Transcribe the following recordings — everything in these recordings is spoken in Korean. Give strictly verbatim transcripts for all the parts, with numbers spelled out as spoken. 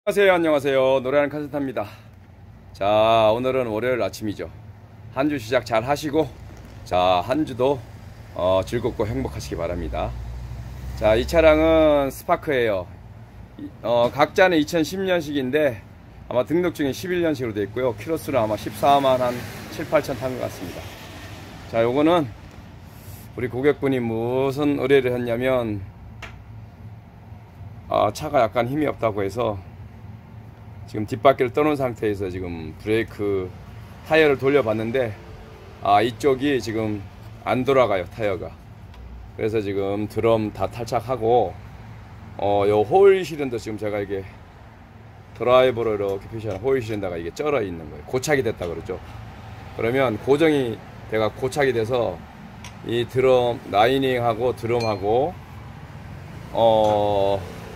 안녕하세요 안녕하세요 노래하는 카센터입니다. 자, 오늘은 월요일 아침이죠. 한 주 시작 잘 하시고, 자, 한 주도 어, 즐겁고 행복하시기 바랍니다. 자, 이 차량은 스파크예요. 어, 각자는 이천십 년식인데 아마 등록증이 십일 년식으로 되어 있고요. 키로수는 아마 십사만 한 칠, 팔천 탄 것 같습니다. 자, 요거는 우리 고객분이 무슨 의뢰를 했냐면, 아, 차가 약간 힘이 없다고 해서 지금 뒷바퀴를 떠놓은 상태에서 지금 브레이크 타이어를 돌려봤는데, 아, 이쪽이 지금 안 돌아가요, 타이어가. 그래서 지금 드럼 다 탈착하고, 어, 요 호일 실린더 지금 제가 이게 드라이버로 이렇게 표시한 호일 실린더가 이게 쩔어 있는 거예요. 고착이 됐다 그러죠. 그러면 고정이 내가 고착이 돼서 이 드럼 라이닝하고 드럼하고 어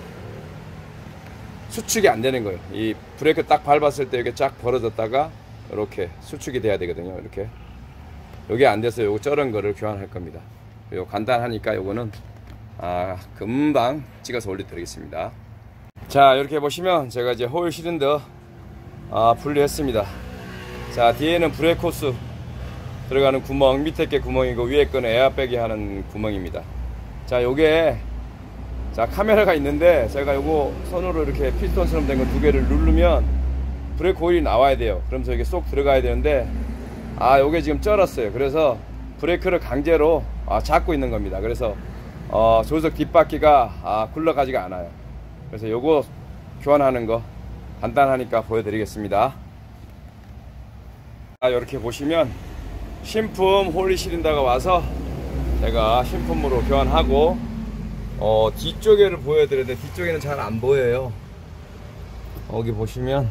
수축이 안 되는 거예요. 이 브레이크 딱 밟았을 때 이게 쫙 벌어졌다가 이렇게 수축이 돼야 되거든요. 이렇게 여기 안 돼서 요거 쩔은 거를 교환할 겁니다. 요 간단하니까 요거는 아 금방 찍어서 올려 드리겠습니다. 자, 이렇게 보시면 제가 이제 호일 실린더 아 분리했습니다. 자, 뒤에는 브레이크 호스 들어가는 구멍, 밑에 게 구멍이고 위에 거는 에어백이 하는 구멍입니다. 자, 요게 자, 카메라가 있는데 제가 요거 손으로 이렇게 피스톤처럼 된 거 두 개를 누르면 브레이크 오일이 나와야 돼요. 그러면서 이게 쏙 들어가야 되는데, 아, 요게 지금 쩔었어요. 그래서 브레이크를 강제로 아, 잡고 있는 겁니다. 그래서 어, 조석 뒷바퀴가 아, 굴러가지가 않아요. 그래서 요거 교환하는 거 간단하니까 보여드리겠습니다. 자, 이렇게 보시면 신품 호일 실린더가 와서 제가 신품으로 교환하고, 어, 뒤쪽에를 보여드렸는데 뒤쪽에는 잘 안 보여요. 여기 보시면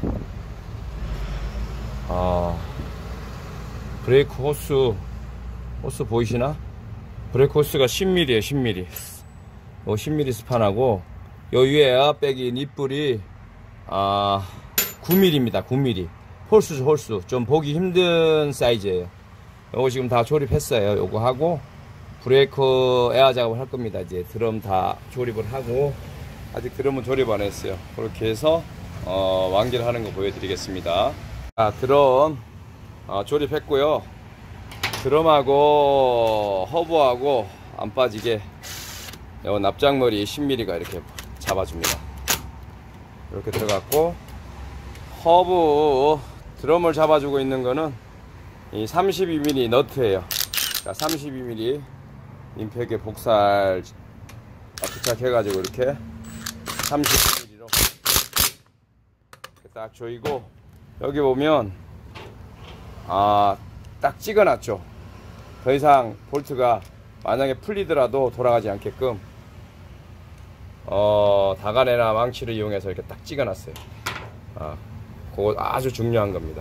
아, 브레이크 호스 호스 보이시나? 브레이크 호스가 십 밀리미터예요. 십 밀리미터. 요 십 밀리미터 스판하고 요 위에 에어백이 닛불이 아, 구 밀리미터입니다. 구 밀리미터. 홀수죠, 홀수. 좀 보기 힘든 사이즈예요. 요거 지금 다 조립했어요. 요거 하고 브레이크 에어 작업을 할 겁니다. 이제 드럼 다 조립을 하고, 아직 드럼은 조립 안 했어요. 그렇게 해서 어, 완기를 하는 거 보여드리겠습니다. 자, 드럼 어, 조립했고요. 드럼하고 허브하고 안 빠지게 요 납작머리 십 밀리미터가 이렇게 잡아줍니다. 이렇게 들어갔고, 허브 드럼을 잡아주고 있는 거는 이 삼십이 밀리미터 너트예요. 자, 삼십이 밀리미터 임팩에 복살 부착해가지고 이렇게 삼십이 밀리미터로 딱 조이고, 여기 보면 아, 딱 찍어놨죠. 더 이상 볼트가 만약에 풀리더라도 돌아가지 않게끔 어, 다가네나 망치를 이용해서 이렇게 딱 찍어놨어요. 아, 그거 아주 중요한 겁니다.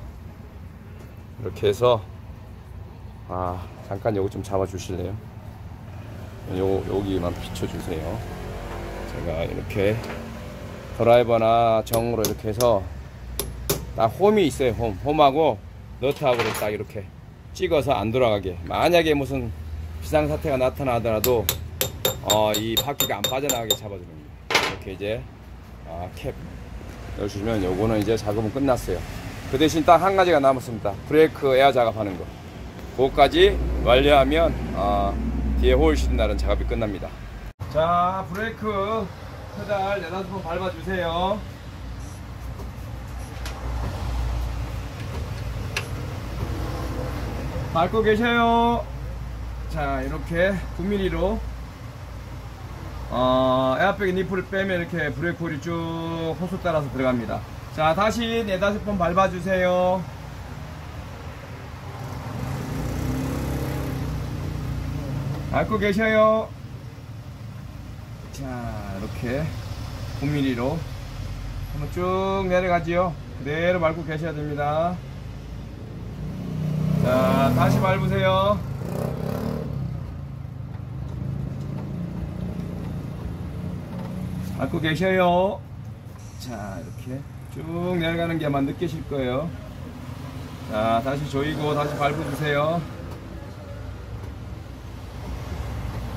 이렇게 해서 아, 잠깐 요거 좀 잡아 주실래요? 요, 여기만 비춰주세요. 제가 이렇게 드라이버나 정으로 이렇게 해서 딱 홈이 있어요. 홈. 홈하고 너트하고 딱 이렇게 찍어서 안 돌아가게. 만약에 무슨 비상사태가 나타나더라도 어, 이 바퀴가 안 빠져나가게 잡아주는 겁니다. 이렇게 이제 아, 캡 넣어주시면 요거는 이제 작업은 끝났어요. 그 대신 딱 한 가지가 남았습니다. 브레이크 에어 작업하는 거. 그거까지 완료하면 어, 뒤에 호일 실린더는 작업이 끝납니다. 자, 브레이크 페달 네다섯 번 밟아주세요. 밟고 계셔요. 자, 이렇게 구 밀리미터로 어, 에어백의 니프를 빼면 이렇게 브레이크 홀이 쭉 호수 따라서 들어갑니다. 자, 다시 네다섯 번 밟아주세요. 밟고 계셔요. 자, 이렇게 구 밀리미터로 한번 쭉 내려가지요. 그대로 밟고 계셔야 됩니다. 자, 다시 밟으세요. 밟고 계셔요. 자, 이렇게 쭉 내려가는 게 아마 느끼실 거예요. 자, 다시 조이고 다시 밟아주세요.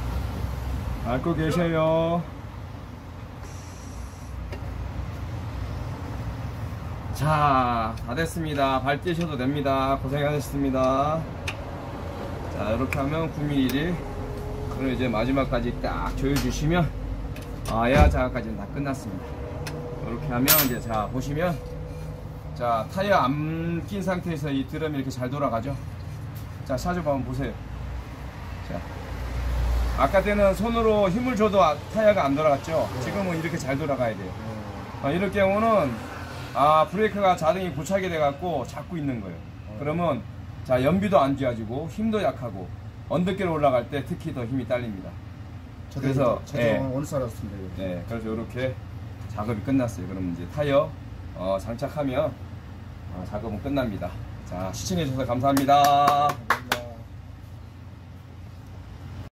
밟고 계셔요. 자, 다 됐습니다. 발 떼셔도 됩니다. 고생하셨습니다. 자, 이렇게 하면 구 밀리미터. 그리고 이제 마지막까지 딱 조여주시면, 아, 에어 자가까지는 다 끝났습니다. 이렇게 하면 이제, 자, 보시면, 자, 타이어 안 낀 상태에서 이 드럼이 이렇게 잘 돌아가죠. 자, 샤즈바 한번 보세요. 자, 아까 때는 손으로 힘을 줘도 타이어가 안 돌아갔죠. 네. 지금은 이렇게 잘 돌아가야 돼요. 네. 아, 이럴 경우는 아, 브레이크가 자동이 고착이 돼 갖고 잡고 있는 거예요. 네. 그러면 자, 연비도 안 좋아지고 힘도 약하고 언덕길로 올라갈 때 특히 더 힘이 딸립니다. 그래서 네. 어느 살았습니다. 네, 그래서 이렇게 작업이 끝났어요. 그러면 이제 타이어 어, 장착하면 어, 작업은 끝납니다. 자, 시청해 주셔서 감사합니다.